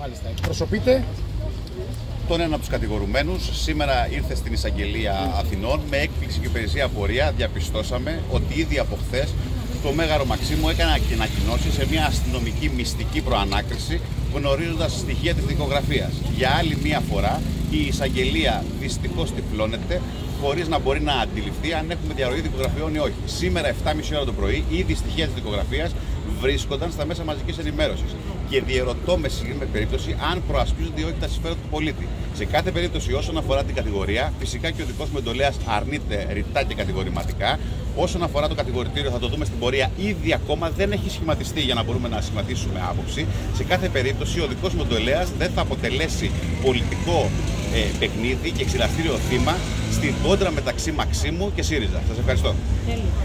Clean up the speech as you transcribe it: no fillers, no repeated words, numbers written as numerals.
Μάλιστα. Εκπροσωπείτε τον ένα από τους κατηγορουμένους. Σήμερα ήρθε στην Εισαγγελία Αθηνών. Με έκπληξη και περισσία απορία διαπιστώσαμε ότι ήδη από χθες το Μέγαρο Μαξίμου έκανε ανακοινώσει σε μια αστυνομική μυστική προανάκριση, γνωρίζοντας στοιχεία της δικογραφίας. Για άλλη μία φορά η Εισαγγελία δυστυχώς τυφλώνεται, χωρίς να μπορεί να αντιληφθεί αν έχουμε διαρροή δικογραφιών ή όχι. Σήμερα, 7.30 ώρα το πρωί, ήδη στοιχεία της δικογραφίας βρίσκονταν στα μέσα μαζικής ενημέρωσης. Και διερωτώ με συγκεκριμένη περίπτωση αν προασπίζονται ή όχι τα συμφέροντα του πολίτη. Σε κάθε περίπτωση, όσον αφορά την κατηγορία, φυσικά και ο δικός μου εντολέας αρνείται ρητά και κατηγορηματικά. Όσον αφορά το κατηγορητήριο, θα το δούμε στην πορεία. Ήδη ακόμα δεν έχει σχηματιστεί για να μπορούμε να σχηματίσουμε άποψη. Σε κάθε περίπτωση, ο δικός μου εντολέας δεν θα αποτελέσει πολιτικό παιχνίδι και ξυλαστήριο θύμα στην κόντρα μεταξύ Μαξίμου και ΣΥΡΙΖΑ. Σας ευχαριστώ.